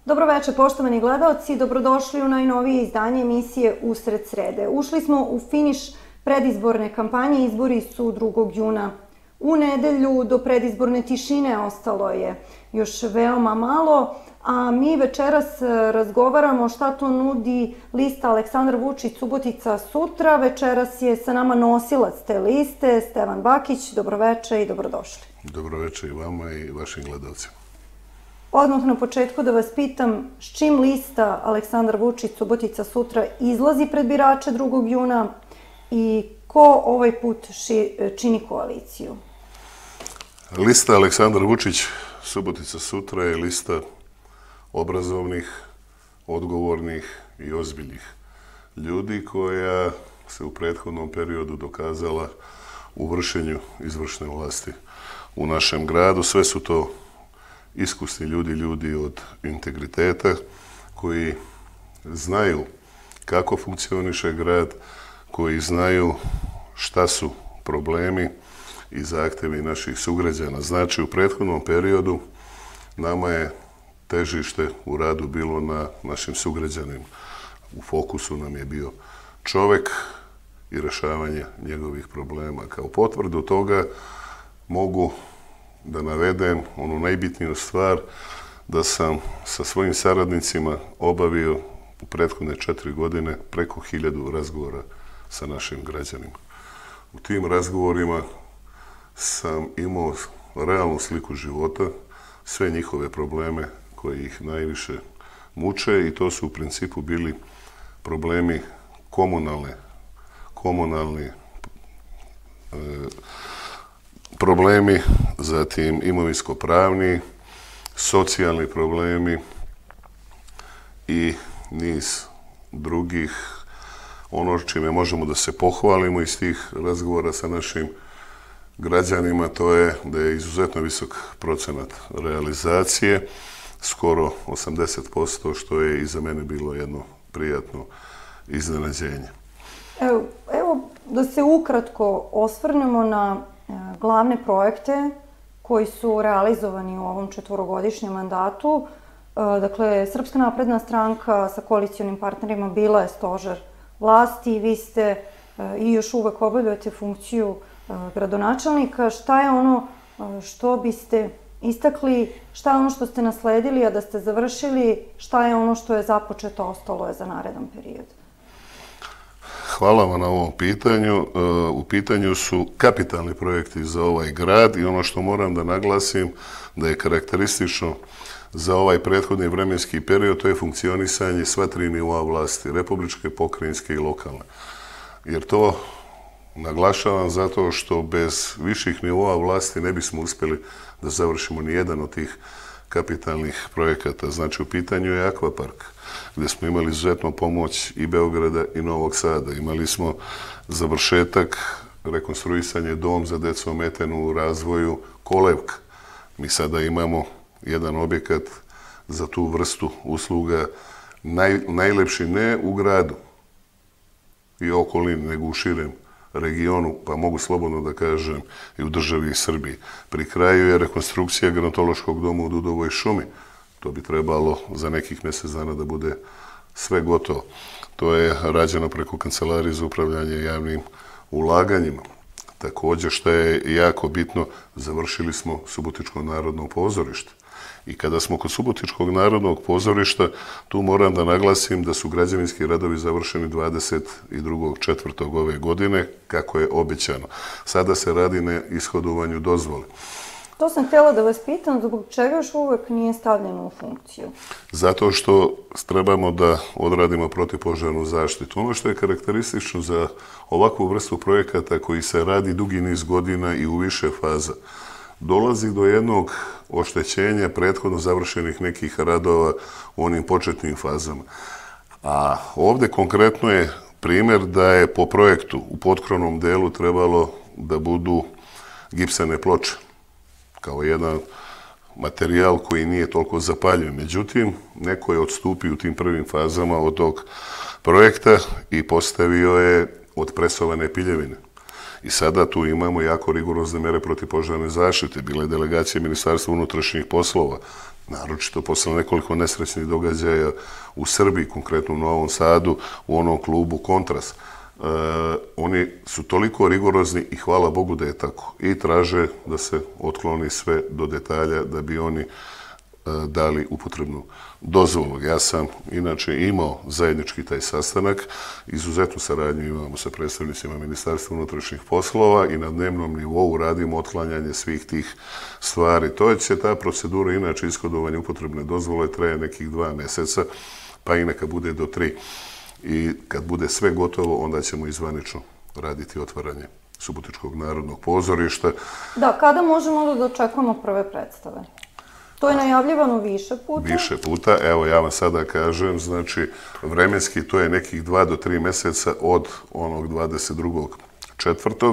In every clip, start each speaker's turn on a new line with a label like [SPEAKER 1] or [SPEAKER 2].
[SPEAKER 1] Dobroveče, poštovani gledaoci, dobrodošli u najnovije izdanje emisije Usred srede. Ušli smo u finiš predizborne kampanje, izbori su 2. juna. U nedelju do predizborne tišine ostalo je još veoma malo, a mi večeras razgovaramo šta to nudi lista Aleksandar Vučić Subotica sutra. Večeras je sa nama nosilac te liste, Stevan Bakić. Dobroveče i dobrodošli.
[SPEAKER 2] Dobroveče i vama i vašim gledalcima.
[SPEAKER 1] Odmah na početku da vas pitam, s čim lista Aleksandar Vučić Subotica sutra izlazi pred birače 2. juna i ko ovaj put čini koaliciju?
[SPEAKER 2] Lista Aleksandar Vučić Subotica sutra je lista obrazovnih, odgovornih i ozbiljnih ljudi koja se u prethodnom periodu dokazala u vršenju izvršne vlasti u našem gradu. Sve su to iskusni ljudi od integriteta koji znaju kako funkcioniše grad, koji znaju šta su problemi i zahtevi naših sugrađana. Znači, u prethodnom periodu nama je težište u radu bilo na našim sugrađanima. U fokusu nam je bio čovek i rešavanje njegovih problema. Kao potvrdu toga mogu da navedem onu najbitniju stvar, da sam sa svojim saradnicima obavio u prethodne 4 godine preko 1000 razgovora sa našim građanima. U tim razgovorima sam imao realnu sliku života, sve njihove probleme koji ih najviše muče, i to su u principu bili problemi komunalni problemi, zatim imovinsko-pravni, socijalni problemi i niz drugih. Ono čime možemo da se pohvalimo iz tih razgovora sa našim građanima, to je da je izuzetno visok procenat realizacije, skoro 80%, što je i za mene bilo jedno prijatno iznenađenje.
[SPEAKER 1] Evo da se ukratko osvrnemo na glavne projekte koji su realizovani u ovom 4-godišnjem mandatu. Dakle, Srpska napredna stranka sa koalicionim partnerima bila je stožer vlasti, vi ste i još uvek obavljate funkciju gradonačelnika. Šta je ono što biste istakli, šta je ono što ste nasledili, a da ste završili, šta je ono što je započeto, ostalo je za naredan period?
[SPEAKER 2] Hvala vam na ovom pitanju. U pitanju su kapitalni projekti za ovaj grad i ono što moram da naglasim da je karakteristično za ovaj prethodni vremenski period, to je funkcionisanje sva 3 nivoa vlasti, republičke, pokrajinske i lokalne. Jer to naglašavam zato što bez viših nivoa vlasti ne bismo uspjeli da završimo ni jedan od tih kapitalnih projekata. Znači, u pitanju je akvapark, gdje smo imali izuzetnu pomoć i Beograda i Novog Sada. Imali smo završetak, rekonstruisanje dom za decu ometenu u razvoju Kolevka. Mi sada imamo jedan objekat za tu vrstu usluga, najlepši ne u gradu i okolini, nego u širem regionu, pa mogu slobodno da kažem i u državi Srbiji. Pri kraju je rekonstrukcija gerontološkog doma u Dudovoj šumi. To bi trebalo za nekih mjesec dana da bude sve gotovo. To je rađeno preko Kancelarije za upravljanje javnim ulaganjima. Također, što je jako bitno, završili smo Subotičko narodno pozorište. I kada smo kod Subotičkog narodnog pozorišta, tu moram da naglasim da su građevinski radovi završeni 22.4. ove godine, kako je obećano. Sada se radi na ishodovanju dozvole.
[SPEAKER 1] To sam htjela da vas pitam, zbog čega još uvek nije stavljeno u funkciju?
[SPEAKER 2] Zato što trebamo da odradimo protivpožarnu zaštitu. Ono što je karakteristično za ovakvu vrstu projekata koji se radi dugi niz godina i u više faza, dolazi do jednog oštećenja prethodno završenih nekih radova u onim početnim fazama. A ovdje konkretno je primjer da je po projektu u potkrovnom delu trebalo da budu gipsane ploče, kao jedan materijal koji nije toliko zapaljiv. Međutim, neko je odstupio u tim prvim fazama od tog projekta i postavio je odpresovane piljevine. I sada tu imamo jako rigorozne mere protivpožarne zaštite. Bila je delegacija Ministarstva unutrašnjih poslova, naročito posle nekoliko nesrećnih događaja u Srbiji, konkretno u Novom Sadu, u onom klubu Kontras. Oni su toliko rigorozni i hvala Bogu da je tako. I traže da se otkloni sve do detalja da bi oni dali upotrebnu dozvolu. Ja sam inače imao zajednički taj sastanak, izuzetnu saradnju imamo sa predstavnicima Ministarstva unutrašnjih poslova i na dnevnom nivou radimo otklanjanje svih tih stvari. To će ta procedura, inače ishodovanje upotrebne dozvole, traje nekih 2 meseca, pa i neka bude do 3. I kad bude sve gotovo, onda ćemo izvanično raditi otvaranje Subotičkog narodnog pozorišta.
[SPEAKER 1] Da, kada možemo da dočekamo prve predstave? To je najavljivano više puta? Više
[SPEAKER 2] puta. Evo, ja vam sada kažem, znači, vremenski to je nekih 2 do 3 meseca od onog 22.4.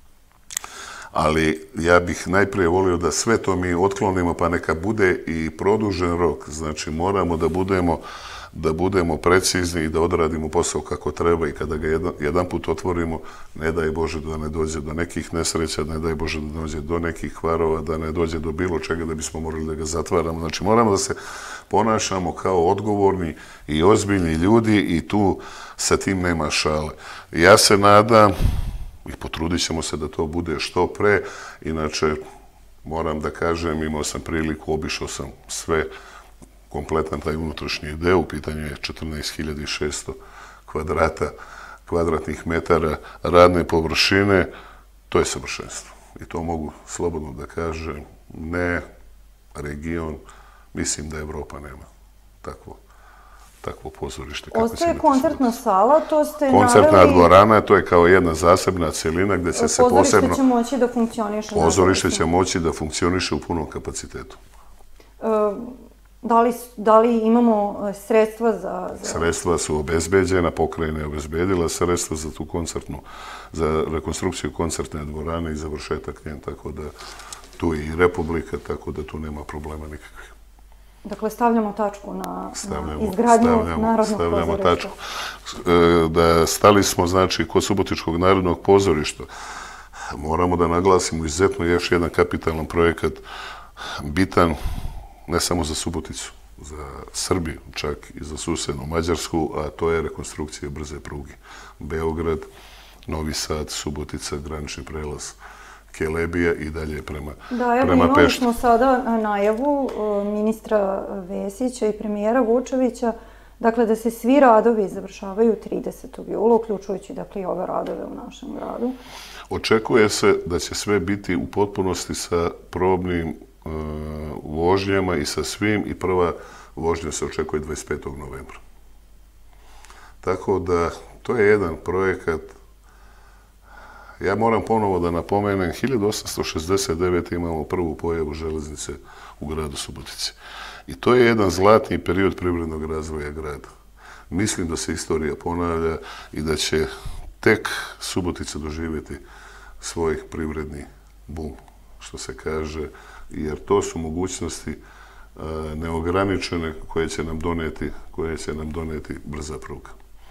[SPEAKER 2] Ali ja bih najprije volio da sve to mi otklonimo, pa neka bude i produžen rok. Znači, moramo da budemo precizni i da odradimo posao kako treba i kada ga jedan put otvorimo, ne daj Bože da ne dođe do nekih nesreća, ne daj Bože da ne dođe do nekih kvarova, da ne dođe do bilo čega da bismo morali da ga zatvaramo. Znači, moramo da se ponašamo kao odgovorni i ozbiljni ljudi i tu sa tim nema šale. Ja se nadam i potrudit ćemo se da to bude što pre, inače moram da kažem, imao sam priliku, obišao sam sve, kompletan taj unutrašnji deo, u pitanju je 14.600 kvadratnih metara radne površine, to je savršenstvo. I to mogu slobodno da kažem, ne region, mislim da Evropa nema takvo pozorište.
[SPEAKER 1] Ostaje koncertna sala, to ste naveli...
[SPEAKER 2] Koncertna dvorana, to je kao jedna zasebna celina gde će se posebno...
[SPEAKER 1] Pozorište će moći da funkcioniše.
[SPEAKER 2] Pozorište će moći da funkcioniše u punom kapacitetu.
[SPEAKER 1] Da li imamo sredstva za...
[SPEAKER 2] Sredstva su obezbeđena, pokrajina je obezbedila sredstva za tu koncertnu, za rekonstrukciju koncertne dvorane i završetak njen, tako da tu je i Republika, tako da tu nema problema nikakvih.
[SPEAKER 1] Dakle, stavljamo tačku na izgradnju Narodnog pozorišta.
[SPEAKER 2] Stali smo, znači, kod Subotičkog narodnog pozorišta. Moramo da naglasimo izuzetno još jedan kapitalan projekat, bitan ne samo za Suboticu, za Srbiju, čak i za susednu Mađarsku, a to je rekonstrukcija brze pruge. Beograd, Novi Sad, Subotica, granični prelaz Kelebija i dalje prema Pešti.
[SPEAKER 1] Da, evo imali smo sada najavu ministra Vesića i premijera Vučevića, dakle da se svi radovi završavaju 30. jula, uključujući dakle i ove radove u našem gradu.
[SPEAKER 2] Očekuje se da će sve biti u potpunosti sa probnim vožnjama i sa svim, i prva vožnja se očekuje 25. novembra. Tako da, to je jedan projekat. Ja moram ponovo da napomenem, 1869. imamo prvu pojavu železnice u gradu Subotici. I to je jedan zlatni period privrednog razvoja grada. Mislim da se istorija ponavlja i da će tek Subotica doživjeti svoj privredni bum, što se kaže, jer to su mogućnosti neograničene koje će nam doneti brza pruga.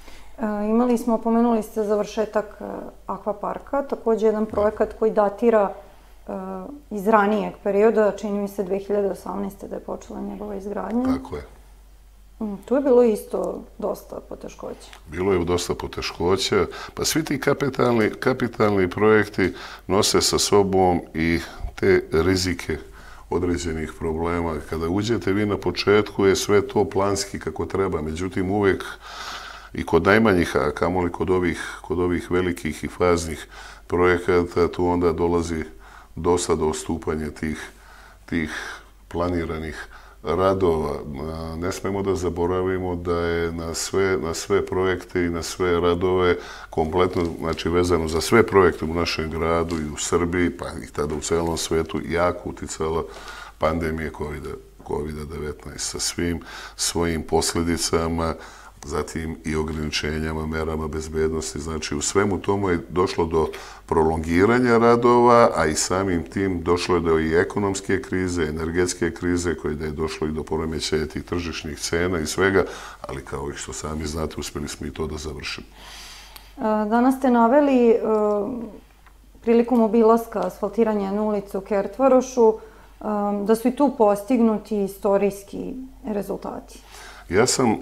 [SPEAKER 1] Pomenuli ste završetak akvaparka, također jedan projekat koji datira iz ranijeg perioda, čini mi se 2018. da je počela njegova izgradnja.
[SPEAKER 2] Tako je.
[SPEAKER 1] Tu je bilo isto dosta poteškoća.
[SPEAKER 2] Bilo je dosta poteškoća, pa svi ti kapitalni projekti nose sa sobom i te rizike određenih problema. Kada uđete vi na početku je sve to planski kako treba, međutim uvek i kod najmanjih, a kamoli kod ovih velikih i faznih projekata, tu onda dolazi dosta do odstupanja tih planiranih radova. Ne smemo da zaboravimo da je na sve projekte i na sve radove kompletno, znači vezano za sve projekte u našem gradu i u Srbiji, pa i tada u celom svetu, jako uticala pandemija COVID-19 sa svim svojim posljedicama, zatim i ograničenjama, merama bezbednosti. Znači, u svemu tomu je došlo do prolongiranja radova, a i samim tim došlo je do i ekonomske krize, energetske krize, koje da je došlo i do poremećaja tih tržišnih cena i svega, ali kao i što sami znate, uspjeli smo i to da završimo.
[SPEAKER 1] Danas ste naveli prilikom obilaska asfaltiranja jedne ulice u Kertvarošu da su i tu postignuti istorijski rezultati.
[SPEAKER 2] Ja sam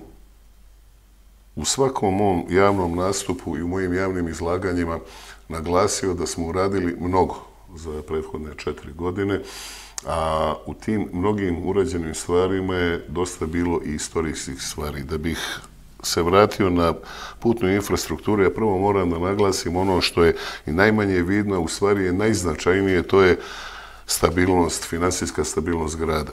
[SPEAKER 2] u svakom mom javnom nastupu i u mojim javnim izlaganjima naglasio da smo uradili mnogo za prethodne 4 godine, a u tim mnogim urađenim stvarima je dosta bilo i istorijskih stvari. Da bih se vratio na putnu infrastrukturu, ja prvo moram da naglasim ono što je i najmanje vidno, u stvari je najznačajnije, to je stabilnost, finansijska stabilnost grada.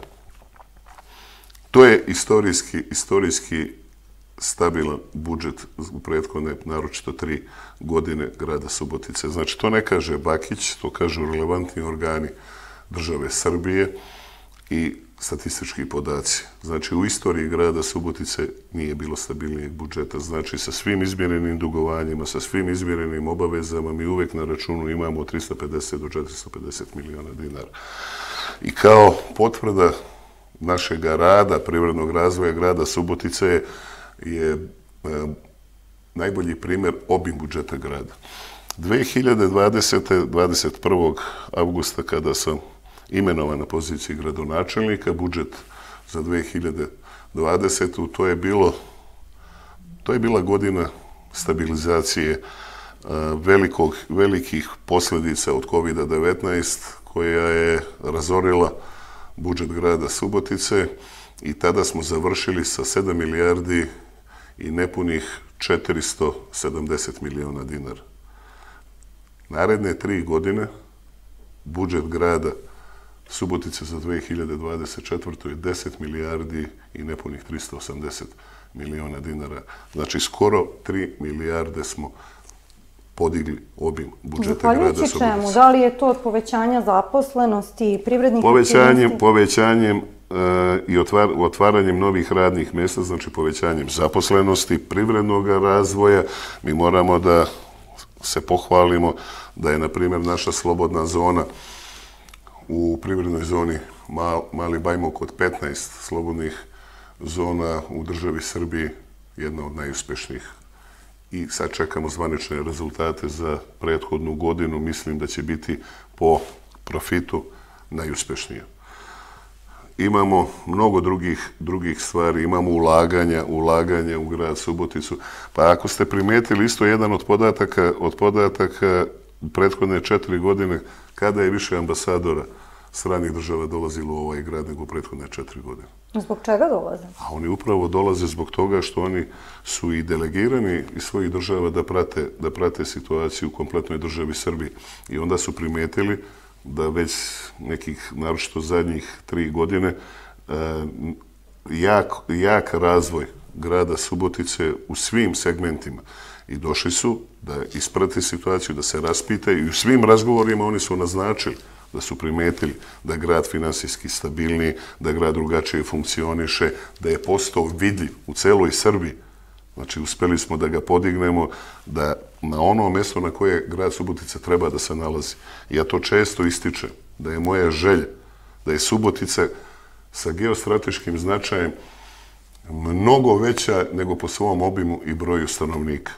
[SPEAKER 2] To je istorijski stabilan budžet u prethodne, naročito 3 godine grada Subotice. Znači, to ne kaže Bakić, to kažu relevantni organi države Srbije i statistički podaci. Znači, u istoriji grada Subotice nije bilo stabilnijeg budžeta. Znači, sa svim izmjerenim dugovanjima, sa svim izmjerenim obavezama, mi uvek na računu imamo 350 do 450 miliona dinara. I kao potvrda našeg rada, privrednog razvoja grada Subotice je najbolji primjer obim budžeta grada. 2020. 21. avgusta, kada sam imenovan na poziciji gradonačelnika, budžet za 2020. To je bila godina stabilizacije velikih posljedica od COVID-19 koja je razorila budžet grada Subotice i tada smo završili sa 7 milijardi i nepunih 470 miliona dinara. Naredne 3 godine budžet grada Subotice za 2024. je 10 milijardi i nepunih 380 miliona dinara. Znači, skoro 3 milijarde smo podigli obim budžeta grada Subotice.
[SPEAKER 1] Zahvaljujući čemu? Da li je to od povećanja zaposlenosti i privrednih aktivnosti?
[SPEAKER 2] Povećanjem i otvaranjem novih radnih mjesta, znači povećanjem zaposlenosti, privrednog razvoja. Mi moramo da se pohvalimo da je, na primjer, naša slobodna zona u privrednoj zoni Mali Bajmok od 15 slobodnih zona u državi Srbiji jedna od najuspešnijih. I sad čekamo zvanične rezultate za prethodnu godinu. Mislim da će biti po profitu najuspešnija. Imamo mnogo drugih stvari, imamo ulaganja u grad Suboticu. Pa ako ste primijetili, isto jedan od podataka u prethodne 4 godine, kada je više ambasadora stranih država dolazilo u ovaj grad nego u prethodne 4 godine.
[SPEAKER 1] Zbog čega dolaze?
[SPEAKER 2] A oni upravo dolaze zbog toga što oni su i delegirani iz svojih država da prate situaciju u kompletnoj državi Srbiji. I onda su primijetili da već nekih, naročito zadnjih 3 godine, jak razvoj grada Subotice u svim segmentima. I došli su da isprate situaciju, da se raspitaju i u svim razgovorima oni su naznačili da su primetili da je grad finansijski stabilniji, da grad drugačije funkcioniše, da je postao vidljiv u celoj Srbiji. Znači, uspeli smo da ga podignemo, da na ono mjesto na koje grad Subotica treba da se nalazi. Ja to često ističem, da je moja želja, da je Subotica sa geostrateškim značajem mnogo veća nego po svom obimu i broju stanovnika.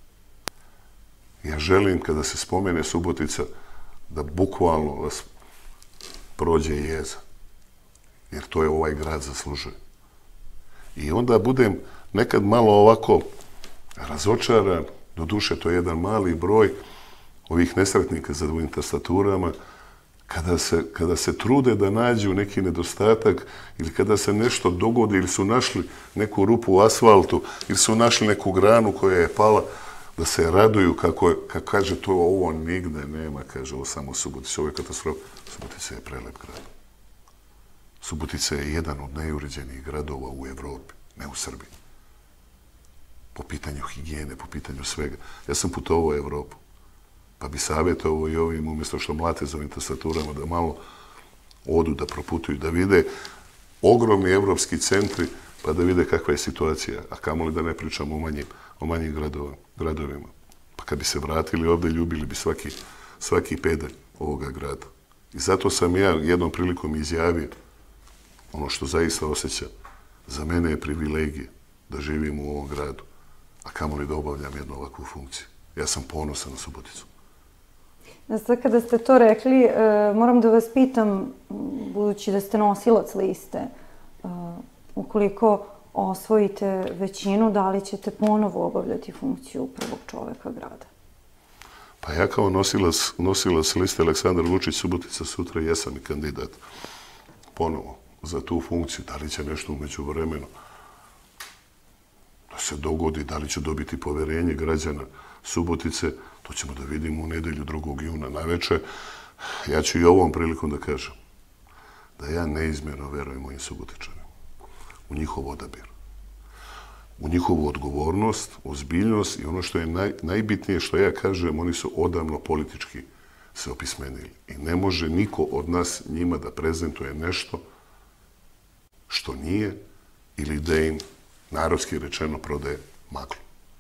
[SPEAKER 2] Ja želim, kada se spomene Subotica, da bukvalno vas prođe jeza. Jer to je ovaj grad zaslužuje. I onda budem nekad malo ovako razočaran, doduše to je jedan mali broj ovih nesretnika za dvojim tastaturama, kada se trude da nađu neki nedostatak ili kada se nešto dogodi ili su našli neku rupu u asfaltu ili su našli neku granu koja je pala, da se raduju kako kaže to ovo nigde nema, kaže ovo samo Subotica, ovo je katastrofa. Subotica je prelep grad. Subotica je jedan od najuređenijih gradova u Evropi, ne u Srbiji. Po pitanju higijene, po pitanju svega. Ja sam putovao u Evropu, pa bi savjetovao i ovim, umjesto što mlate za ovim tastaturama, da malo odu, da proputuju, da vide ogromni evropski centri, pa da vide kakva je situacija, a kamoli da ne pričamo o manjim gradovima. Pa kad bi se vratili ovdje, ljubili bi svaki pedalj ovoga grada. I zato sam ja jednom prilikom izjavio ono što zaista osjećam. Za mene je privilegija da živim u ovom gradu, a kamoli da obavljam jednu ovakvu funkciju. Ja sam ponosan na Suboticu.
[SPEAKER 1] Sad kada ste to rekli, moram da vas pitam, budući da ste nosilac liste, ukoliko osvojite većinu, da li ćete ponovo obavljati funkciju prvog čoveka grada?
[SPEAKER 2] Pa ja kao nosilac liste Aleksandar Vučić Subotica sutra jesam i kandidat ponovo za tu funkciju. Da li će nešto umeđu vremenu da se dogodi, da li će dobiti poverenje građana Subotice, to ćemo da vidimo u nedelju 2. juna naveče. Ja ću i ovom prilikom da kažem da ja neizmjerno verujem mojim Subotičanima, u njihov odabir, u njihovu odgovornost, ozbiljnost i ono što je najbitnije što ja kažem, oni su odavno politički se opismenili. I ne može niko od nas njima da prezentuje nešto što nije ili da im, narodski rečeno, prodaje maglu.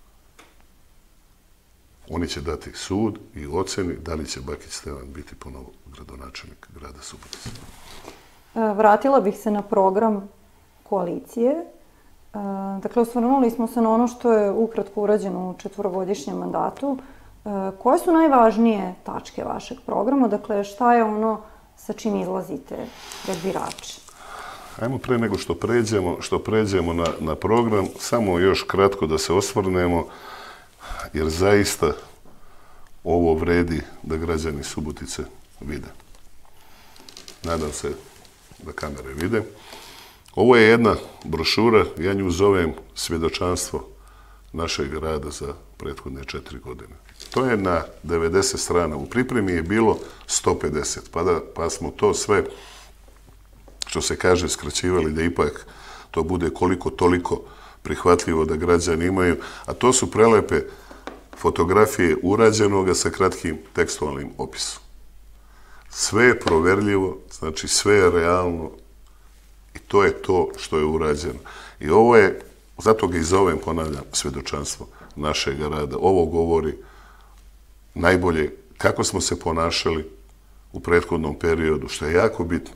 [SPEAKER 2] Oni će dati sud i oceni da li će Bakić Stevan biti ponovo gradonačelnik grada Subotice.
[SPEAKER 1] Vratila bih se na program koalicije. Dakle, osvrnuli smo se na ono što je ukratko urađeno u 4-godišnjem mandatu. Koje su najvažnije tačke vašeg programa? Dakle, šta je ono sa čim izlazite pred birače?
[SPEAKER 2] Ajmo pre nego što pređemo na program, samo još kratko da se osvrnemo, jer zaista ovo vredi da građani Subotice vide. Nadam se da kamere vide. Ovo je jedna brošura, ja nju zovem svjedočanstvo našeg rada za prethodne 4 godine. To je na 90 strana. U pripremi je bilo 150, pa smo to sve, što se kaže, skraćivali da ipak to bude koliko toliko prihvatljivo da građani imaju, a to su prelepe fotografije urađenoga sa kratkim tekstualnim opisom. Sve je proverljivo, znači sve je realno i to je to što je urađeno. I ovo je, zato ga i zovem, ponavljam, svjedočanstvo našeg rada. Ovo govori najbolje kako smo se ponašali u prethodnom periodu, što je jako bitno.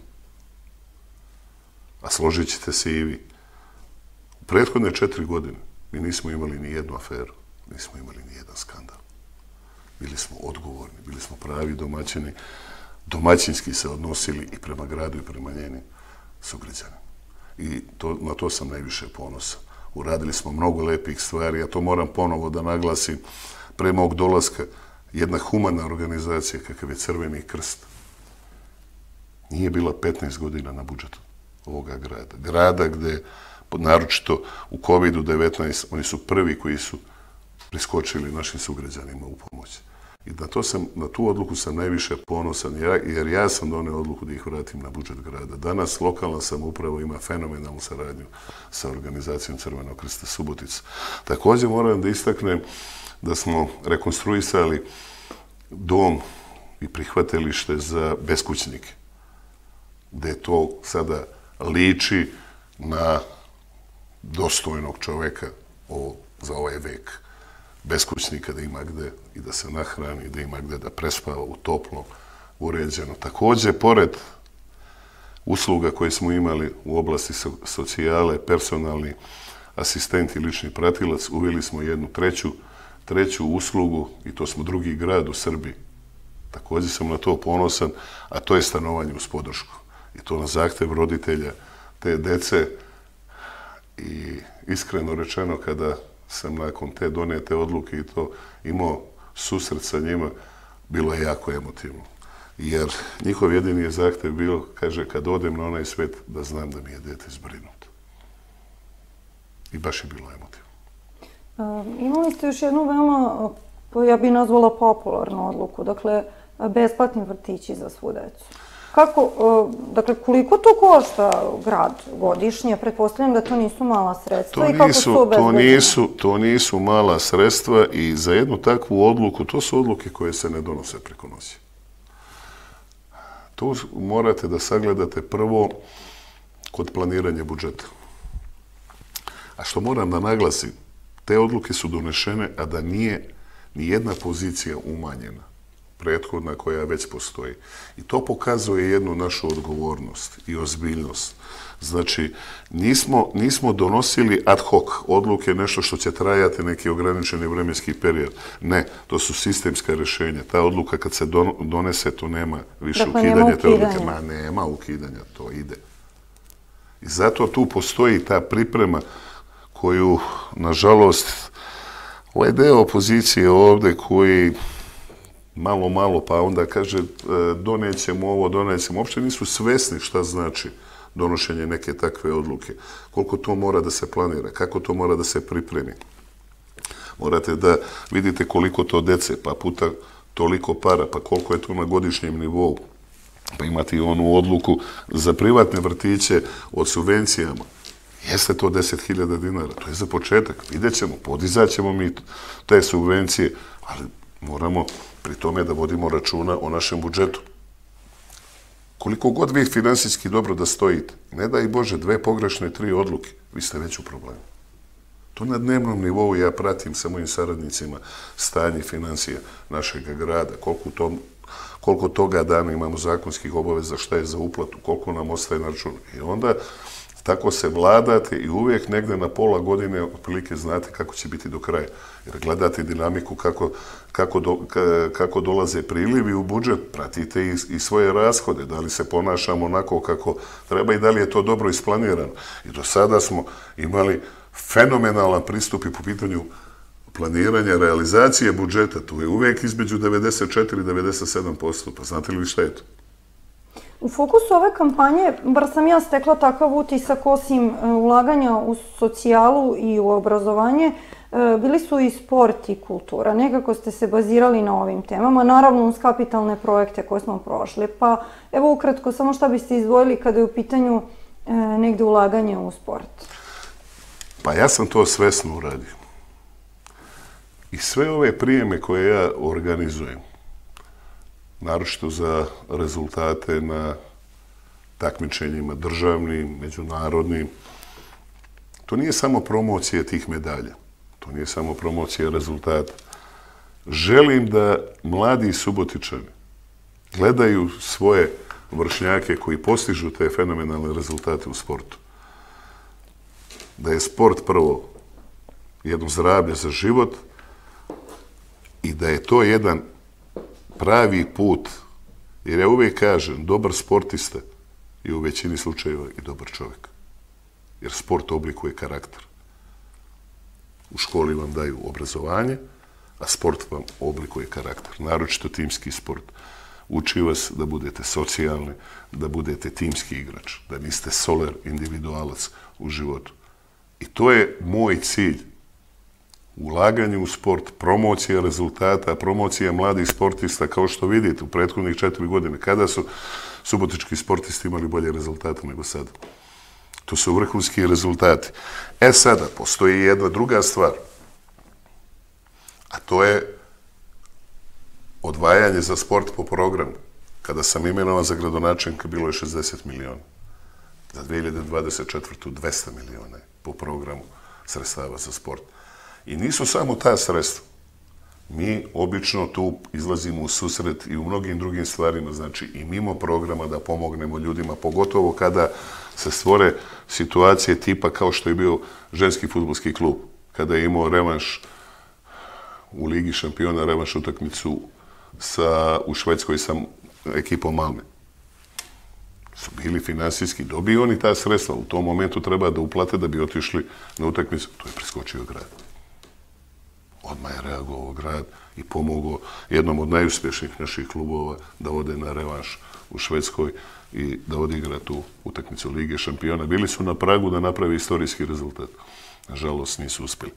[SPEAKER 2] A složit ćete se i vi. U prethodne 4 godine mi nismo imali ni jednu aferu, nismo imali ni jedan skandal. Bili smo odgovorni, bili smo pravi domaćini, domaćinski se odnosili i prema gradu i prema njenim sugrađanima. I na to sam najviše ponosan. Uradili smo mnogo lepih stvari, ja to moram ponovo da naglasim. Pre mog dolaska jedna humana organizacija kakav je Crveni krst nije bila 15 godina na budžetu ovoga grada. Grada gde, naročito u COVID-19, oni su prvi koji su priskočili našim sugrađanima u pomoć. I na tu odluku sam najviše ponosan, jer ja sam doneo odluku da ih vratim na budžet grada. Danas lokalna samouprava ima fenomenalnu saradnju sa organizacijom Crvenog krsta Subotica. Također moram da istaknem da smo rekonstruisali dom i prihvatilište za beskućnike, gde to sada liči na dostojnog čoveka za ovaj vek. Beskućnika da ima gde i da se nahrani, da ima gde da prespava u toplom, uređeno. Također, pored usluga koje smo imali u oblasti socijale, personalni asistent i lični pratilac, uveli smo jednu treću uslugu i to smo drugi grad u Srbiji. Također sam na to ponosan, a to je stanovanje uz podršku. I to na zahtev roditelja te dece i iskreno rečeno kada sam nakon te donete odluke i to imao susret sa njima, bilo je jako emotivno. Jer njihov jedini je zahtev bilo, kaže, kad odem na onaj svet, da znam da mi je dete zbrinuto. I baš je bilo emotivno.
[SPEAKER 1] Imali ste još jednu veoma, ja bih nazvala popularnu odluku, dakle, besplatni vrtići za svu decu. Dakle, koliko to košta grad godišnje? Pretpostavljam da to nisu mala sredstva i kako su obezbeđene?
[SPEAKER 2] To nisu mala sredstva i za jednu takvu odluku, to su odluke koje se ne donose preko noći. To morate da sagledate prvo kod planiranja budžeta. A što moram da naglasim, te odluke su donešene, a da nije ni jedna pozicija umanjena prethodna koja već postoji. I to pokazuje jednu našu odgovornost i ozbiljnost. Znači, nismo donosili ad hoc odluke, nešto što će trajati neki ograničeni vremenski period. Ne, to su sistemska rješenja. Ta odluka kad se donese, to nema više ukidanja te odluke. Nema ukidanja, to ide. I zato tu postoji ta priprema koju, nažalost, ovaj deo opozicije ovdje koji malo, pa onda kaže donećemo ovo, donećemo. Uopće nisu svesni šta znači donošenje neke takve odluke. Koliko to mora da se planira, kako to mora da se pripremi. Morate da vidite koliko to dece, pa puta toliko para, pa koliko je to na godišnjem nivou. Pa imate i onu odluku za privatne vrtiće od subvencijama. Jeste to 10.000 dinara, to je za početak. Vidjet ćemo, podizat ćemo mi te subvencije, ali moramo pri tome da vodimo računa o našem budžetu. Koliko god vi finansijski dobro da stojite, ne daj Bože, 2 pogrešne, 3 odluke, vi ste već u problemu. To na dnevnom nivou ja pratim sa mojim saradnicima stanje financija našeg grada, koliko toga dana imamo zakonskih obaveza, šta je za uplatu, koliko nam ostaje na računu. I onda tako se vladate i uvijek negde na pola godine otprilike znate kako će biti do kraja. Jer gledate dinamiku kako dolaze prilivi u budžet, pratite i svoje rashode, da li se ponašamo onako kako treba i da li je to dobro isplanirano. I do sada smo imali fenomenalan pristup i po pitanju planiranja, realizacije budžeta. Tu je uvijek između 94 i 97%. Pa znate li šta je to?
[SPEAKER 1] U fokusu ove kampanje, bar sam ja stekla takav utisak, osim ulaganja u socijalu i u obrazovanje, bili su i sport i kultura. Nekako ste se bazirali na ovim temama, naravno uz kapitalne projekte koje smo prošli. Pa evo ukratko, samo šta biste izdvojili kada je u pitanju negde ulaganje u sport?
[SPEAKER 2] Pa ja sam to svesno uradio. I sve ove prijeme koje ja organizujem, naročito za rezultate na takmičenjima državnim, međunarodnim, to nije samo promocija tih medalja, to nije samo promocija rezultata. Želim da mladi Subotičani gledaju svoje vršnjake koji postižu te fenomenalne rezultate u sportu. Da je sport prvo jedno zdravlje za život i da je to jedan pravi put, jer ja uvijek kažem, dobar sportista je u većini slučajeva i dobar čovjek. Jer sport oblikuje karakter. U školi vam daju obrazovanje, a sport vam oblikuje karakter. Naročito timski sport. Uči vas da budete socijalni, da budete timski igrač, da niste soler, individualac u životu. I to je moj cilj. Ulaganje u sport, promocija rezultata, promocija mladih sportista, kao što vidite u prethodnih 4 godine, kada su subotički sportisti imali bolje rezultate nego sada. To su vrhunski rezultati. E sada, postoji jedna druga stvar, a to je odvajanje za sport po programu. Kada sam imenovan za gradonačelnika, bilo je 60 miliona. Za 2024. 200 miliona po programu sredstava za sport. I nisu samo ta sredstva. Mi obično tu izlazimo u susret i u mnogim drugim stvarima, znači i mimo programa da pomognemo ljudima, pogotovo kada se stvore situacije tipa kao što je bio ženski fudbalski klub, kada je imao revanš u Ligi šampiona, revanš utakmicu u Švedskoj sa ekipom Malme. Su bili finansijski, dobiju oni ta sredstva, u tom momentu treba da uplate da bi otišli na utakmicu, to je preskočio grad. Odmah je reagovao grad i pomogao jednom od najuspješnijih naših klubova da ode na revanš u Švedskoj i da odigra tu utakmicu Lige šampiona. Bili su na pragu da napravi istorijski rezultat. Nažalost, nisu uspjeli.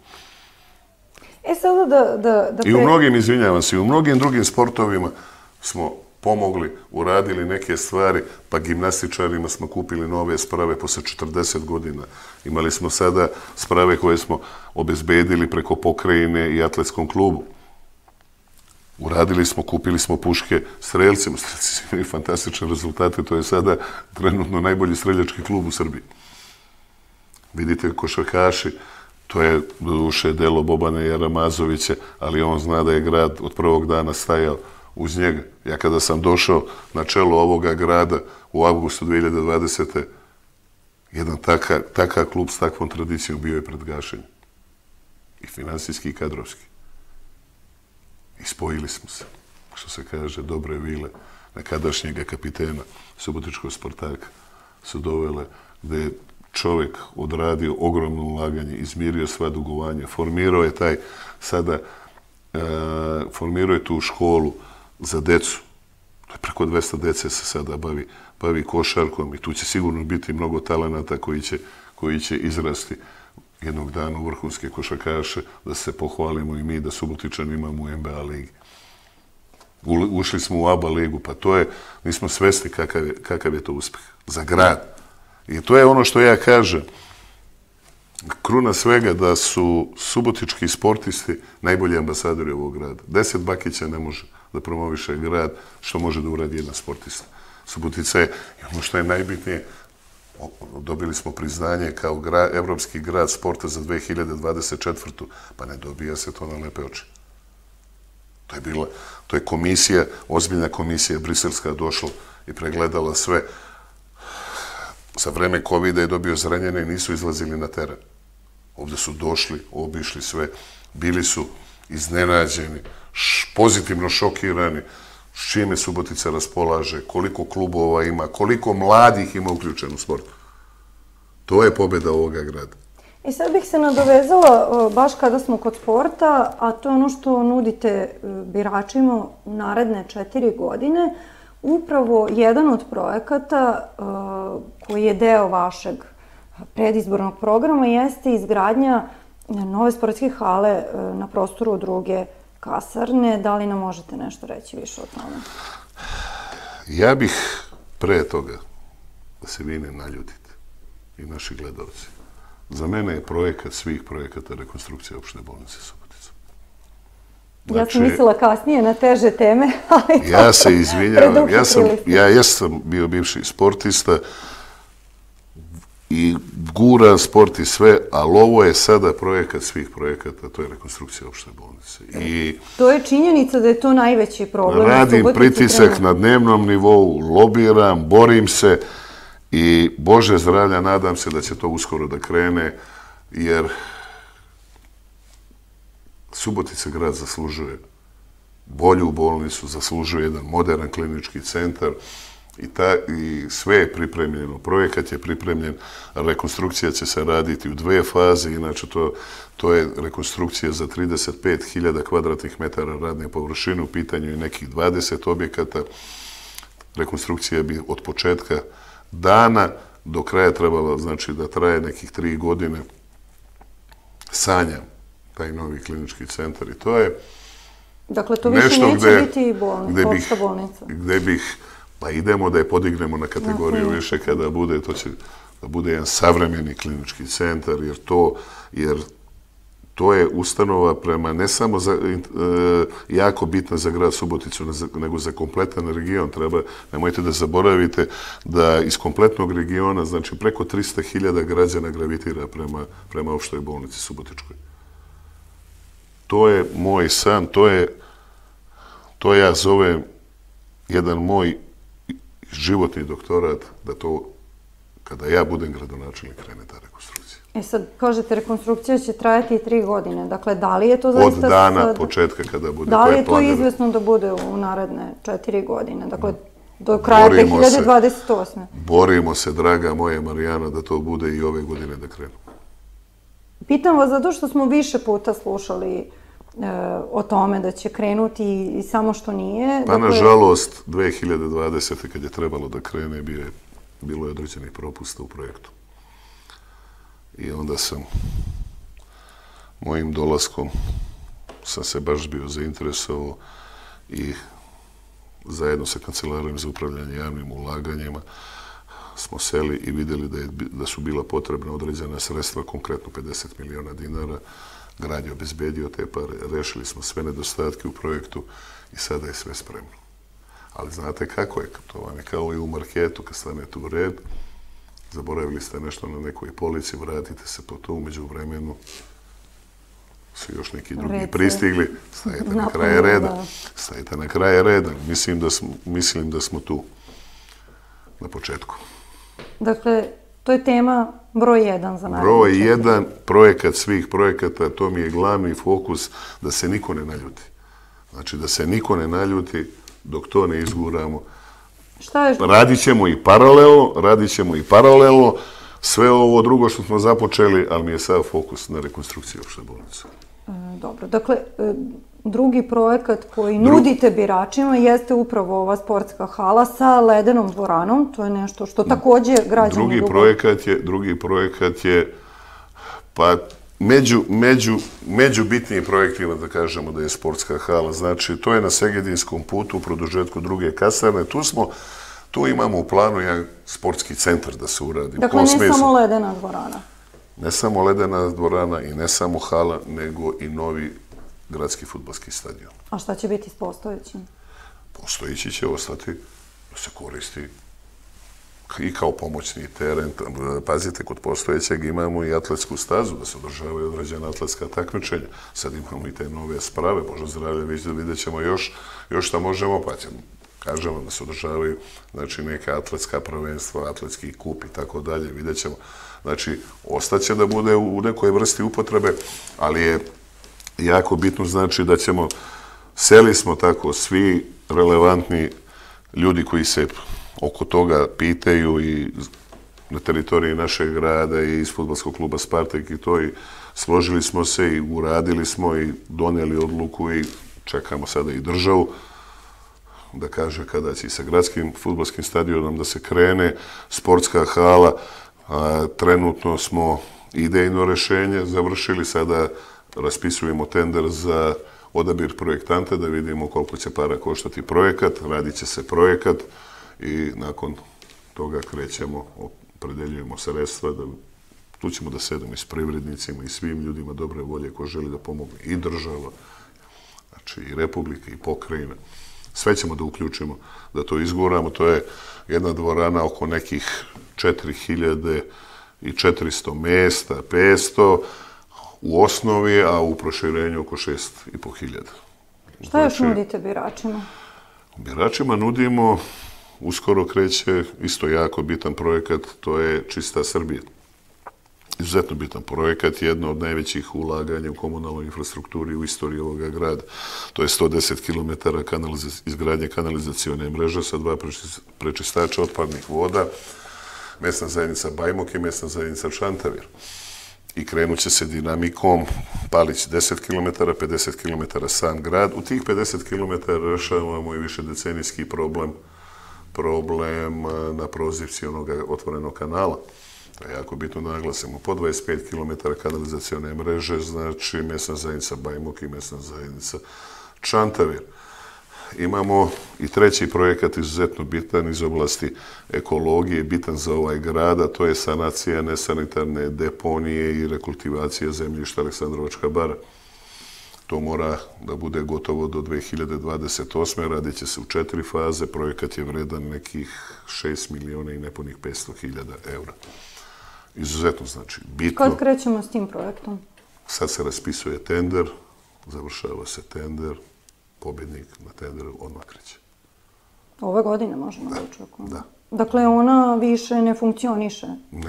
[SPEAKER 2] I u mnogim, izvinjavam se, i u mnogim drugim sportovima smo pomogli, uradili neke stvari, pa gimnastičarima smo kupili nove sprave posle 40 godina. Imali smo sada sprave koje smo obezbedili preko pokrajine i atletskom klubu. Uradili smo, kupili smo puške strelcima. Strelci su imali fantastične rezultate, to je sada trenutno najbolji streljački klub u Srbiji. Vidite, košarkaši, to je doduše delo Bobana Jaramazovića, ali on zna da je grad od prvog dana stajao uz njega. Ja kada sam došao na čelo ovoga grada u avgustu 2020. jedan takav klub s takvom tradicijom bio je pred gašenjem. I finansijski i kadrovski. I spojili smo se, što se kaže, dobre vile nekadašnjega kapitena Subotičkog Spartaka su dovele gde je čovjek odradio ogromno ulaganje, izmirio sva dugovanja, formirao je formirao je tu školu za decu. To je preko 200 dece se sada bavi košarkom i tu će sigurno biti mnogo talenata koji će izrasti jednog dana u vrhunske košarkaše, da se pohvalimo i mi da Subotičan imamo u NBA ligi. Ušli smo u ABA ligu, pa to je, mi smo svesni kakav je to uspeh za grad. I to je ono što ja kažem, kruna svega da su subotički sportisti najbolji ambasadori ovog grada. 10 bakića ne može da promoviše grad što može da uradi jedan sportista. Subotica je, ono što je najbitnije, dobili smo priznanje kao evropski grad sporta za 2024. Pa ne dobija se to na lepe oči. To je komisija, ozbiljna komisija briselska došla i pregledala sve. Za vreme COVID-a je dobio zranjene i nisu izlazili na teren. Ovdje su došli, obišli sve, bili su iznenađeni, pozitivno šokirani, s čime Subotica raspolaže, koliko klubova ima, koliko mladih ima uključen u sport. To je pobjeda ovoga grada.
[SPEAKER 1] I sad bih se nadovezala, baš kada smo kod sporta, a to je ono što nudite biračima u naredne 4 godine. Upravo jedan od projekata koji je deo vašeg predizbornog programa jeste izgradnja nove sportske hale na prostoru druge kasarne. Da li nam možete nešto reći više o tome?
[SPEAKER 2] Ja bih pre toga, da se vi ne naljutite i naši gledalci, za mene je projekat svih projekata rekonstrukcije opšte bolnice Subotica.
[SPEAKER 1] Ja sam mislila kasnije na teže teme, ali to...
[SPEAKER 2] Ja se izvinjavam, ja jesam bio bivši sportista i guram sport i sve, ali ovo je sada projekat svih projekata, to je rekonstrukcija opšte bolnice.
[SPEAKER 1] To je činjenica da je to najveći problem.
[SPEAKER 2] Radim pritisak na dnevnom nivou, lobiram, borim se i Bože zdravlja, nadam se da će to uskoro da krene, jer Subotica grad zaslužuje bolju bolnicu, zaslužuje jedan modern klinički centar i sve je pripremljeno. Projekat je pripremljen, rekonstrukcija će se raditi u 2 faze, inače to je rekonstrukcija za 35.000 kvadratnih metara radne površine, u pitanju je nekih 20 objekata. Rekonstrukcija bi od početka dana do kraja trebala, znači da traje nekih 3 godine. Sanjam taj novi klinički centar i to je
[SPEAKER 1] dakle, to više neće biti opšta bolnica.
[SPEAKER 2] Gde bih, pa idemo da je podignemo na kategoriju više kada bude, to će da bude jedan savremeni klinički centar, jer to je ustanova prema ne samo jako bitna za grad Suboticu, nego za kompletan region. Nemojte da zaboravite da iz kompletnog regiona, znači preko 300.000 građana gravitira prema opštoj bolnici Subotičkoj. To je moj san, to ja zovem jedan moj životni doktorat, da to, kada ja budem gradonačelnik, krene ta rekonstrukcija.
[SPEAKER 1] Sad, kažete, rekonstrukcija će trajati 3 godine. Dakle, da li je to zaista...
[SPEAKER 2] Od dana početka kada bude.
[SPEAKER 1] Da li je to izvesno da bude u naredne 4 godine? Dakle, do kraja 2028.
[SPEAKER 2] Borimo se, draga moja Marijana, da to bude i ove godine da krenu.
[SPEAKER 1] Pitam vas zato što smo više puta slušali o tome da će krenuti i samo što nije.
[SPEAKER 2] Pa, nažalost, 2020. kad je trebalo da krene, bilo je određenih propusta u projektu. I onda mojim dolaskom sam se baš bio zainteresovao i zajedno sa Kancelarijom za upravljanje javnim ulaganjima smo seli i vidjeli da su bila potrebna određena sredstva, konkretno 50 miliona dinara. Grad je obezbedio te pare, rešili smo sve nedostatke u projektu i sada je sve spremno. Ali znate kako je, to vam je kao i u marketu, kad stanete u red, zaboravili ste nešto na nekoj polici, vratite se po to, umeđu vremenu su još neki drugi pristigli, stajete na kraje reda. Stajete na kraje reda. Mislim da smo tu na početku.
[SPEAKER 1] Dakle, to je tema broj 1 za naredni.
[SPEAKER 2] Broj 1, projekat svih projekata, to mi je glavni fokus, da se niko ne naljuti. Znači, da se niko ne naljuti dok to ne izguramo. Radit ćemo i paralelno, sve ovo drugo što smo započeli, ali mi je sad fokus na rekonstrukciju opšte bolnice.
[SPEAKER 1] Dobro, dakle, drugi projekat koji nudite biračima jeste upravo ova sportska hala sa ledenom dvoranom. To je nešto što takođe građani
[SPEAKER 2] Drugi projekat je, pa među bitnijim projektima da kažemo da je sportska hala. Znači, to je na Segedinskom putu u produžetku druge kasarne. Tu imamo u planu jedan sportski centar da se uradi.
[SPEAKER 1] Dakle, ne samo ledena dvorana.
[SPEAKER 2] Ne samo ledena dvorana i ne samo hala, nego i novi gradski fudbalski stadion.
[SPEAKER 1] A šta će biti s postojećim?
[SPEAKER 2] Postojeći će ostati da se koristi i kao pomoćni teren. Pazite, kod postojećeg imamo i atletsku stazu, da se održavaju određena atletska takmičenja. Sad imamo i te nove sprave, Bože zdravlje, vidjet ćemo još šta možemo, pa ćemo, kažemo, da se održavaju, znači, neka atletska prvenstva, atletski kup i tako dalje, vidjet ćemo. Znači, ostaće da bude u nekoj vrsti upotrebe, ali je jako bitno, znači, da ćemo, seli smo tako svi relevantni ljudi koji se oko toga pitaju i na teritoriji našeg grada i iz fudbalskog kluba Spartak i to, i složili smo se i uradili smo i donijeli odluku i čekamo sada i državu da kaže kada će sa gradskim fudbalskim stadionom da se krene, sportska hala. Trenutno smo idejno rešenje završili, sada raspisujemo tender za odabir projektanta da vidimo koliko će para koštati projekat, radit će se projekat i nakon toga krećemo, opredeljujemo sredstva, tu ćemo da sedemo i s privrednicima i svim ljudima dobre volje ko želi da pomogne, i država, znači i republika i pokrajina. Sve ćemo da uključimo, da to izguramo. To je jedna dvorana oko nekih 4400 mesta, 500 u osnovi, a u proširenju oko 6500.
[SPEAKER 1] Šta još nudite biračima?
[SPEAKER 2] Biračima nudimo, uskoro kreće isto jako bitan projekat, to je Čista Srbija. Izuzetno bitan projekat, jedno od najvećih ulaganja u komunalnoj infrastrukturi u istoriji ovoga grada. To je 110 km izgradnje kanalizacione mreže sa 2 prečistača otpadnih voda, mesna zajednica Bajmok i mesna zajednica Čantavir. I krenut će se dinamikom Palić 10 km, 50 km sam grad. U tih 50 km rešavamo i višedecenijski problem na prozivci onog otvorenog kanala. To je jako bitno da naglasimo. Po 25 km kanalizacione mreže, znači mesna zajednica Bajmok i mesna zajednica Čantavir. Imamo i treći projekat izuzetno bitan iz oblasti ekologije, bitan za ovaj grad, a to je sanacija nesanitarne deponije i rekultivacija zemljišta Aleksandrovačka bara. To mora da bude gotovo do 2028. Radit će se u 4 faze. Projekat je vredan nekih 6 miliona i nepunih 500.000 eura. Izuzetno, znači, bitno.
[SPEAKER 1] Kad krećemo s tim projektom?
[SPEAKER 2] Sad se raspisuje tender, završava se tender, pobjednik na tenderu odmah kreće.
[SPEAKER 1] Ove godine možemo da očekujemo?
[SPEAKER 2] Da.
[SPEAKER 1] Dakle, ona više ne funkcioniše?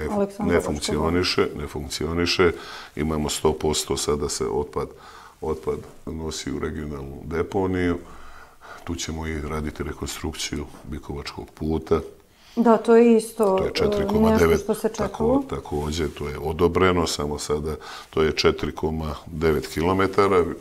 [SPEAKER 2] Ne funkcioniše. Imamo 100% sada se otpad nosi u regionalnu deponiju. Tu ćemo i raditi rekonstrukciju Bikovačkog puta.
[SPEAKER 1] Da, to je isto
[SPEAKER 2] to je 4,9,
[SPEAKER 1] nešto što se čekalo.
[SPEAKER 2] Također, to je odobreno, samo sada to je 4,9 km.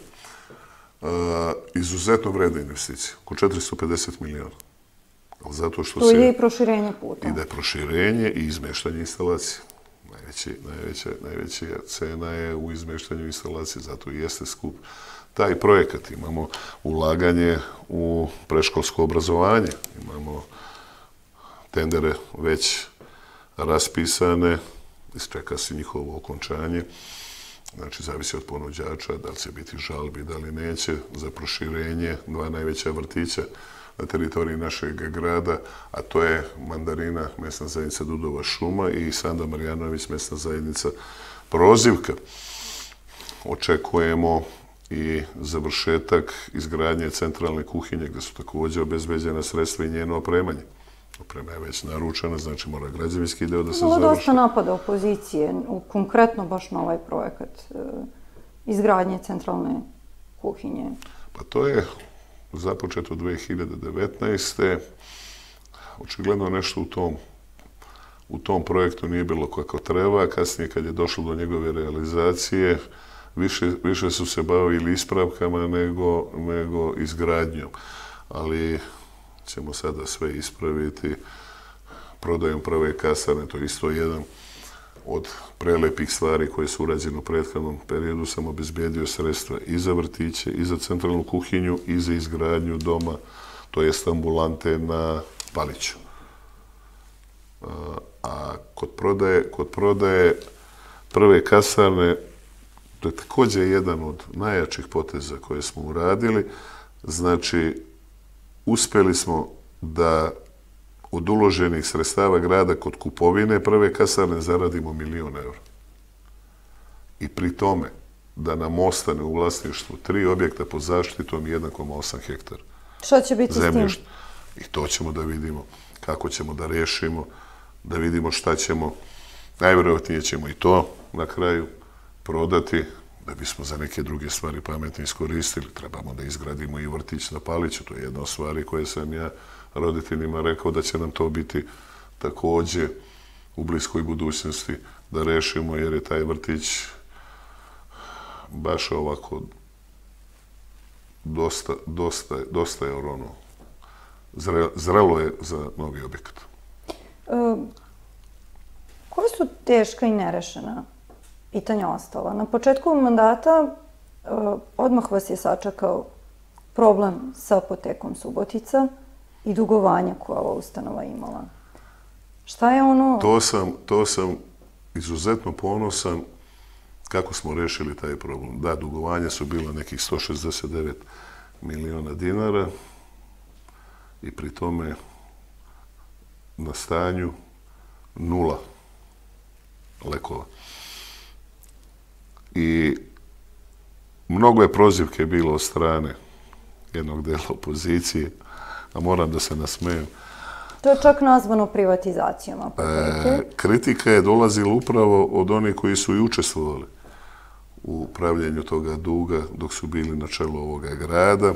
[SPEAKER 2] Izuzetno vredna investicija, oko 450 miliona.
[SPEAKER 1] To je i proširenje puta.
[SPEAKER 2] Ide proširenje i izmeštanje instalacije. Najveća cena je u izmeštanju instalacije, zato i jeste skup. Taj projekat, imamo ulaganje u predškolsko obrazovanje, imamo tendere već raspisane, isčeka se njihovo okončanje, znači zavisi od ponuđača, da li će biti žalbi, da li neće, za proširenje 2 najveća vrtića na teritoriji našeg grada, a to je Mandarina, mesna zajednica Dudova šuma, i Sanda Marjanović, mesna zajednica Prozivka. očekujemo i završetak izgradnje centralne kuhinje, gdje su također obezbeđena sredstva i njeno opremanje. Oprema je već naručena, znači mora građevinski deo da se završi.
[SPEAKER 1] Bilo dosta napada opozicije, konkretno baš na ovaj projekat izgradnje centralne kuhinje.
[SPEAKER 2] Pa to je započeto 2019. Očigledno nešto u tom projektu nije bilo kako treba. Kasnije, kad je došlo do njegove realizacije, više su se bavili ispravkama nego izgradnjom. Ali ćemo sada sve ispraviti. Prodajom prve kasarne, to je isto jedan od prelepih stvari koje su urađene u prethodnom periodu. Sam obezbijedio sredstva i za vrtiće, i za centralnu kuhinju, i za izgradnju doma, to jest ambulante na Paliću. A kod prodaje prve kasarne, to je također jedan od najjačih poteza koje smo uradili. Znači, uspjeli smo da od uloženih sredstava grada kod kupovine prve kasarne zaradimo €1.000.000. I pri tome da nam ostane u vlasništvu 3 objekta pod zaštitom 1,8 hektara.
[SPEAKER 1] Šta će biti s tim?
[SPEAKER 2] I to ćemo da vidimo, kako ćemo da rešimo, da vidimo šta ćemo. Najvjerojatnije ćemo i to na kraju prodati, da bismo za neke druge stvari pametno iskoristili. Trebamo da izgradimo i vrtić na Paliću, to je jedna od stvari koje sam ja roditeljima rekao da će nam to biti također u bliskoj budućnosti da rešimo, jer je taj vrtić baš ovako dosta je ono, zrelo je za novi objekat.
[SPEAKER 1] Koje su teška i nerešena pitanja ostala? Na početku mandata odmah vas je sačekao problem sa apotekom Subotica i dugovanja koja ova ustanova imala. Šta je ono...
[SPEAKER 2] To sam izuzetno ponosan kako smo rešili taj problem. Da, dugovanja su bila nekih 169 miliona dinara i pri tome na stanju 0 lekova. I mnogo je prozivke bilo od strane jednog dela opozicije, a moram da se nasmejem.
[SPEAKER 1] To je čak nazvano privatizacijom apoteke.
[SPEAKER 2] Kritika je dolazila upravo od onih koji su i učestvovali u pravljenju toga duga dok su bili na čelu ovoga grada.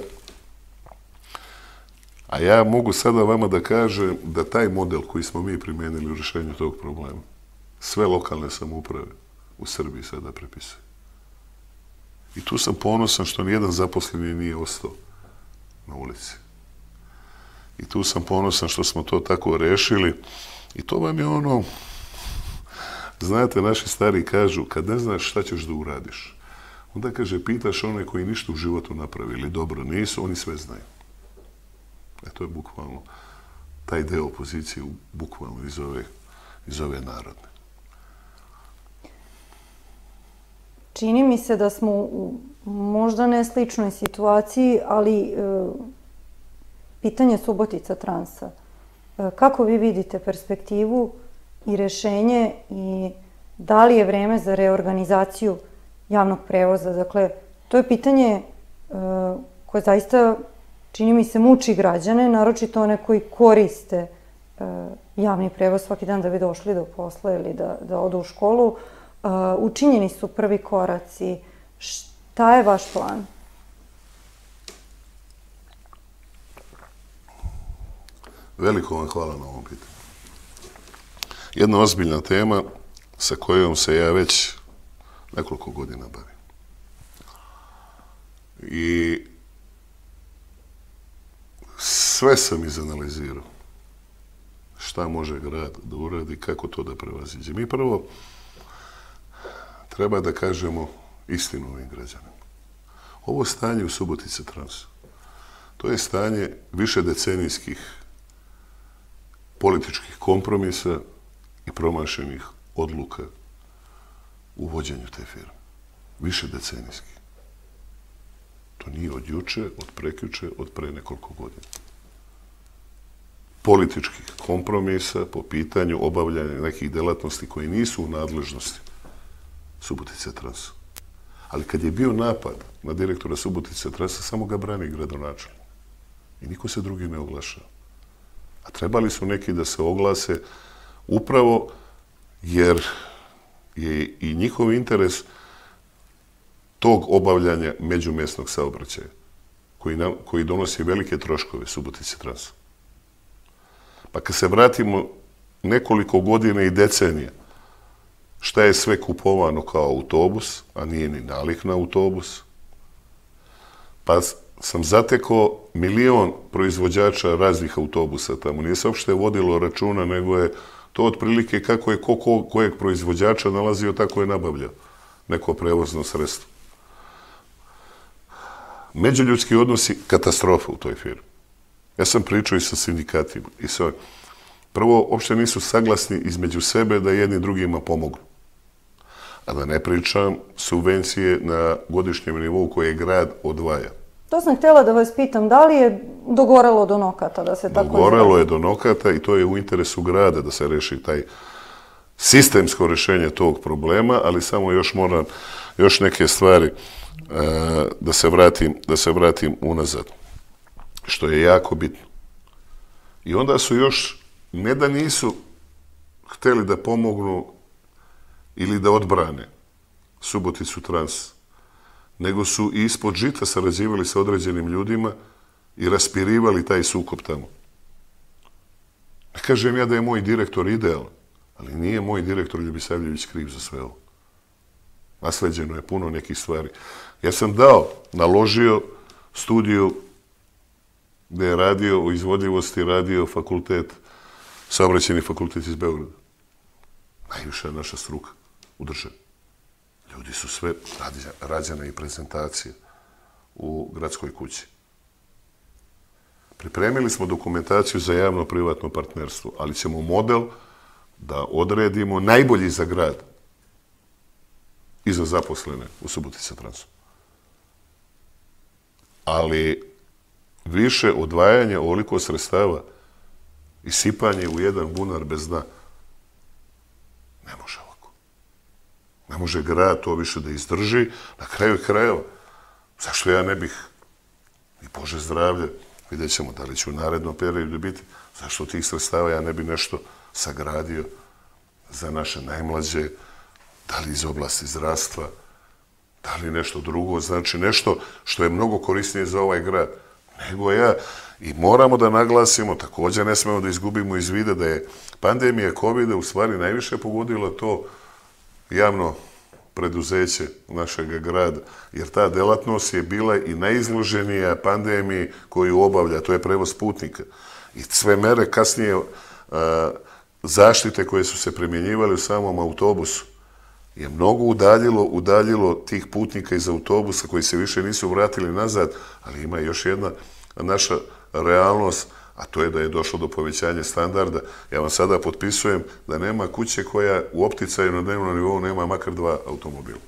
[SPEAKER 2] A ja mogu sada vama da kažem da taj model koji smo mi primijenili u rješenju tog problema, sve lokalne samouprave u Srbiji sada prepisuju. I tu sam ponosan što nijedan zaposleni nije ostao na ulici. I tu sam ponosan što smo to tako rešili. I to vam je ono, znate, naši stari kažu, kad ne znaš šta ćeš da uradiš, onda kaže, pitaš one koji ništa u životu napravili dobro nisu, oni sve znaju. To je bukvalno taj deo opozicije, bukvalno iz ove narodne.
[SPEAKER 1] Čini mi se da smo u možda ne sličnoj situaciji, ali pitanje Subotica Transa. Kako vi vidite perspektivu i rešenje i da li je vreme za reorganizaciju javnog prevoza? Dakle, to je pitanje koje zaista, čini mi se, muči građane, naročito one koji koriste javni prevoz svaki dan da bi došli do posla ili da odu u školu. Učinjeni su prvi koraci. Šta je vaš plan?
[SPEAKER 2] Veliko vam hvala na ovom pitanju. Jedna ozbiljna tema sa kojom se ja već nekoliko godina bavim. I sve sam izanalizirao šta može grad da uradi, kako to da prevaziđe. Mi prvo treba da kažemo istinu ovim građanima. Ovo stanje u Subotici Transu, to je stanje višedecenijskih političkih kompromisa i promašenih odluka u vođenju te firme. Višedecenijskih. To nije od juče, od prekjuče, od pre nekoliko godina. Političkih kompromisa po pitanju obavljanja nekih delatnosti koje nisu u nadležnosti Subotice Transu. Ali kad je bio napad na direktora Subotice Transa, samo ga brani gradonačelnik. I niko se drugi ne oglašava. A trebali su neki da se oglase upravo jer je i njihov interes tog obavljanja međumjesnog saobraćaja, koji donosi velike troškove Subotice Transu. Pa kad se vratimo nekoliko godina i decenija, šta je sve kupovano kao autobus, a nije ni nalik na autobus, pa sam zatekao 1.000.000 proizvođača raznih autobusa tamo. Nije se uopšte vodilo računa, nego je to otprilike kako je kojeg proizvođača nalazio, tako je nabavljao neko prevozno sredstvo. Međuljudski odnosi, katastrofa u toj firmi. Ja sam pričao i sa sindikatima. Prvo, uopšte nisu saglasni između sebe da jedni drugima pomognu. A da ne pričam subvencije na godišnjem nivou koje grad odvaja.
[SPEAKER 1] To sam htjela da vas pitam, da li je dogorelo do nokata da se tako izrazi?
[SPEAKER 2] Dogorelo je do nokata i to je u interesu grada da se reši taj sistemsko rješenje tog problema, ali samo još neke stvari da se vratim unazad, što je jako bitno. I onda su još, ne da nisu htjeli da pomognu ili da odbrane Suboticu Trans, nego su i ispod žita sarađivali sa određenim ljudima i raspirivali taj sukob tamo. Ne kažem ja da je moj direktor idealan, ali nije moj direktor Ljubisavljević kriv za sve ovo. Nasleđeno je puno nekih stvari. Ja sam naložio studiju gde je radio o izvodljivosti, radio fakultet, saobraćajni fakultet iz Beograda. Najviša naša struka u državi. Ljudi su sve rađene i prezentacije u gradskoj kući. Pripremili smo dokumentaciju za javno-privatno partnerstvo, ali ćemo model da odredimo najbolji za grad i za zaposlene u Subotice Transu. Ali više odvajanja ovoliko sredstava i sipanje u jedan bunar bez dna ne može ovako. Ne može grad to više da izdrži. Na kraju krajeva, zašto ja ne bih, i Bože zdravlje, vidjet ćemo da li će u narednom periodu biti, zašto tih sredstava ja ne bi nešto sagradio za naše najmlađe, da li iz oblasti zdravstva, da li nešto drugo, znači nešto što je mnogo korisnije za ovaj grad, nego ja. I moramo da naglasimo, također ne smemo da izgubimo iz vida da je pandemija COVID-a u stvari najviše pogodila to javno preduzeće našeg grada, jer ta delatnost je bila i najizloženija pandemiji koju obavlja, to je prevoz putnika. I sve mere kasnije zaštite koje su se primjenjivali u samom autobusu je mnogo udaljilo tih putnika iz autobusa koji se više nisu vratili nazad, ali ima još jedna naša realnost, a to je da je došlo do povećanja standarda. Ja vam sada potpisujem da nema kuće koja u opticaju na dnevnom nivou nema makar 2 automobila.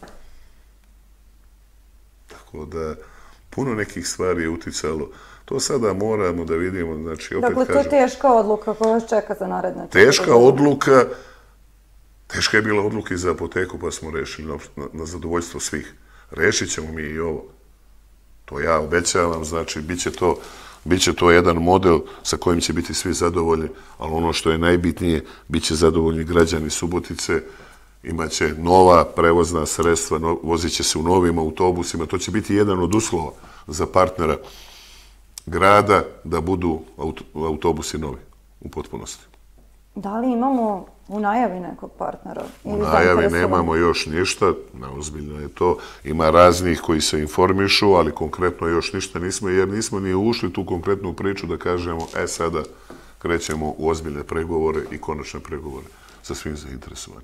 [SPEAKER 2] Tako da, puno nekih stvari je uticalo. To sada moramo da vidimo, znači, opet kažem...
[SPEAKER 1] Dakle, to je teška odluka koja vas čeka za naredne.
[SPEAKER 2] Teška odluka, teška je bila odluka i za apoteku, pa smo rešili na zadovoljstvo svih. Rešit ćemo mi i ovo. To ja obećavam, znači, bit će to jedan model sa kojim će biti svi zadovoljni, ali ono što je najbitnije, bit će zadovoljni građani Subotice, imaće nova prevozna sredstva, vozit će se u novim autobusima, to će biti jedan od uslova za partnera grada da budu autobusi novi u potpunosti.
[SPEAKER 1] Da li imamo u najavi nekog partnera?
[SPEAKER 2] U najavi nemamo još ništa, neozbiljno je to. Ima raznih koji se informišu, ali konkretno još ništa nismo, jer nismo ni ušli tu konkretnu priču da kažemo, sada krećemo u ozbiljne pregovore i konačne pregovore sa svim zainteresovanim.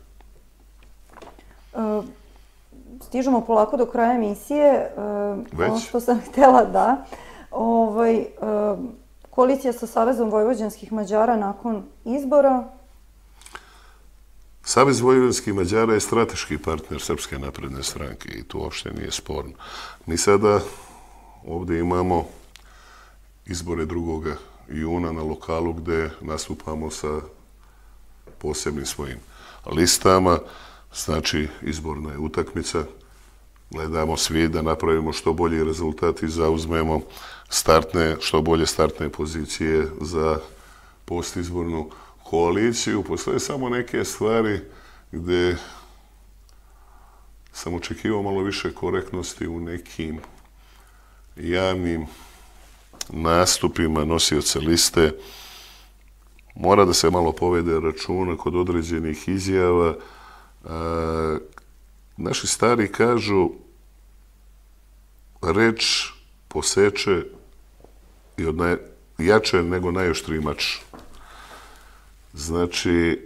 [SPEAKER 1] Stižemo polako do kraja emisije.
[SPEAKER 2] Već?
[SPEAKER 1] Ono što sam htjela da... Koalicija sa Savezom vojvođanskih Mađara nakon izbora?
[SPEAKER 2] Savez vojvođanskih Mađara je strateški partner Srpske napredne stranke i to uopšte nije sporno. Mi sada ovdje imamo izbore 2. juna na lokalu gde nastupamo sa posebnim svojim listama, znači izborna je utakmica gledamo svi da napravimo što bolji rezultat i zauzmemo što bolje startne pozicije za postizbornu koaliciju. Postoje samo neke stvari gde sam očekivao malo više korektnosti u nekim javnim nastupima nosioca liste. Mora da se malo povede računa kod određenih izjava. Naši stari kažu reč poseče i jače nego najoštriji mač. Znači,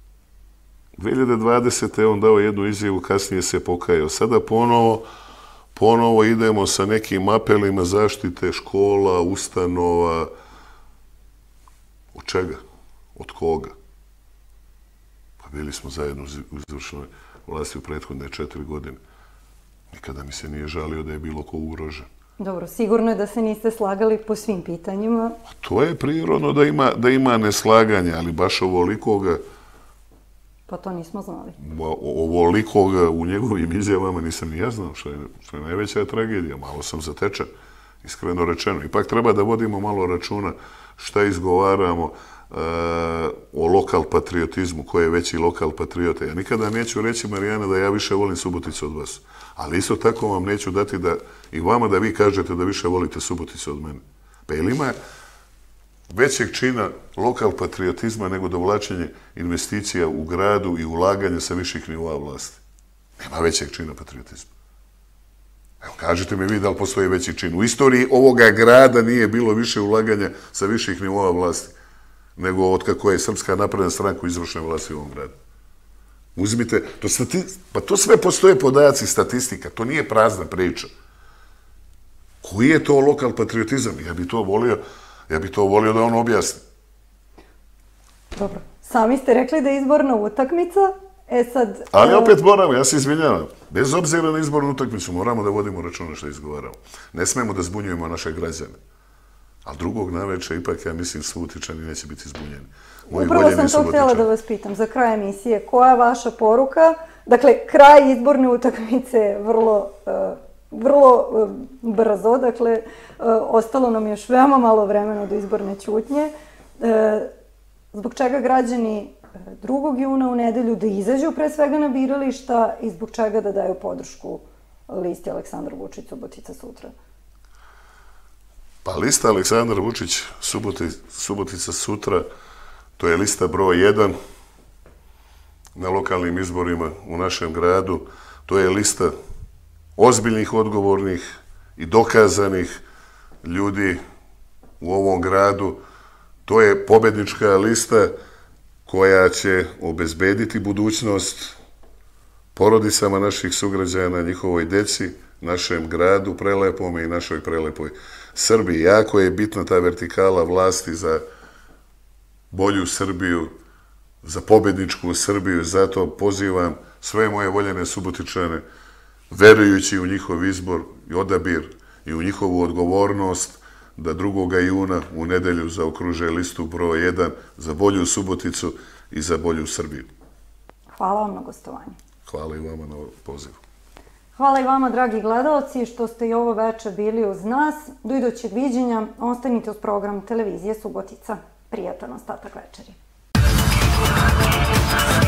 [SPEAKER 2] 2020. je on dao jednu izjavu, kasnije se pokajao. Sada ponovo idemo sa nekim apelima zaštite škola, ustanova. Od čega? Od koga? Pa bili smo zajedno u izvršnoj vlasti u prethodne 4 godine. Nikada mi se nije žalio da je bilo ko ugrožen.
[SPEAKER 1] Dobro, sigurno je da se niste slagali po svim pitanjima.
[SPEAKER 2] To je prirodno da ima neslaganja, ali baš ovolikoga...
[SPEAKER 1] Pa to nismo znali.
[SPEAKER 2] Ovolikoga u njegovim izjavama nisam ni ja znao, što je najveća tragedija. Malo sam zatečen, iskreno rečeno. Ipak treba da vodimo malo računa šta izgovaramo o lokal patriotizmu, ko je veći lokal patriota. Ja nikada neću reći, Marijana, da ja više volim Suboticu od vas. Ali isto tako vam neću dati i vama da vi kažete da više volite Suboticu od mene. Pa ili ima većeg čina lokal patriotizma nego dovlačenje investicija u gradu i ulaganje sa viših nivoa vlasti? Nema većeg čina patriotizma. Evo, kažite mi vi da li postoji veći čin. U istoriji ovoga grada nije bilo više ulaganja sa viših nivoa vlasti nego od kako je Srpska napredna stranka u izvršnoj vlasti u ovom gradu. Uzmite, pa to sve postoje podaci, statistika, to nije prazna priča. Koji je to lokal patriotizam? Ja bi to volio da on objasni.
[SPEAKER 1] Dobro, sami ste rekli da je izborna utakmica, sad...
[SPEAKER 2] Ali opet moramo, ja se izvinjavam, bez obzira na izbornu utakmicu moramo da vodimo računa što izgovaramo. Ne smemo da zbunjujemo naše građane. Ali drugog naveča, ipak, ja mislim, Subotičani neće biti zbunjeni.
[SPEAKER 1] Upravo sam to htjela da vas pitam za kraj emisije. Koja je vaša poruka? Dakle, kraj izborne utakmice je vrlo brzo. Dakle, ostalo nam još veoma malo vremena do izborne ćutnje. Zbog čega građani 2. juna u nedelju da izađu pre svega na birališta i zbog čega da daju podršku listi Aleksandar Vučić Subotica sutra?
[SPEAKER 2] Pa lista Aleksandar Vučić Subotica sutra, to je lista broj 1 na lokalnim izborima u našem gradu. To je lista ozbiljnih, odgovornih i dokazanih ljudi u ovom gradu. To je pobednička lista koja će obezbediti budućnost porodicama naših sugrađana, njihovoj deci, našem gradu prelepome i našoj prelepoj Srbiji. Jako je bitna ta vertikala vlasti za bolju Srbiju, za pobedničku Srbiju. Zato pozivam sve moje voljene Subotičane, verujući u njihov izbor i odabir i u njihovu odgovornost, da 2. juna u nedelju zaokruže listu broj 1 za bolju Suboticu i za bolju Srbiju.
[SPEAKER 1] Hvala vam na gostovanju.
[SPEAKER 2] Hvala i vama na pozivu.
[SPEAKER 1] Hvala i vama, dragi gledalci, što ste i ovo večer bili uz nas. Do idućeg viđenja, ostanite uz program Televizije Subotica. Prijatan ostatak večeri.